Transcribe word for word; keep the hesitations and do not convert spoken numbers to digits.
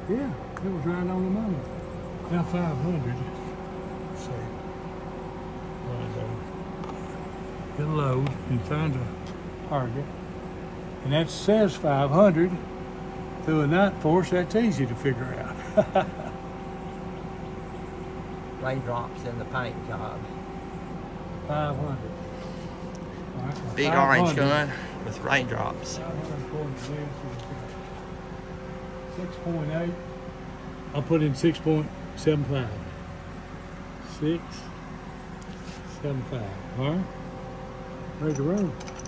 Yeah, it was right on the money. Now five hundred. Let's see. Right there. Get a load and find a target. And that says five hundred. Through a night force, that's easy to figure out. Raindrops in the paint job. five hundred. Right, Big orange gun with raindrops. six point eight. I'll put in six point seven five. six, seven five. All right. Ready to roll.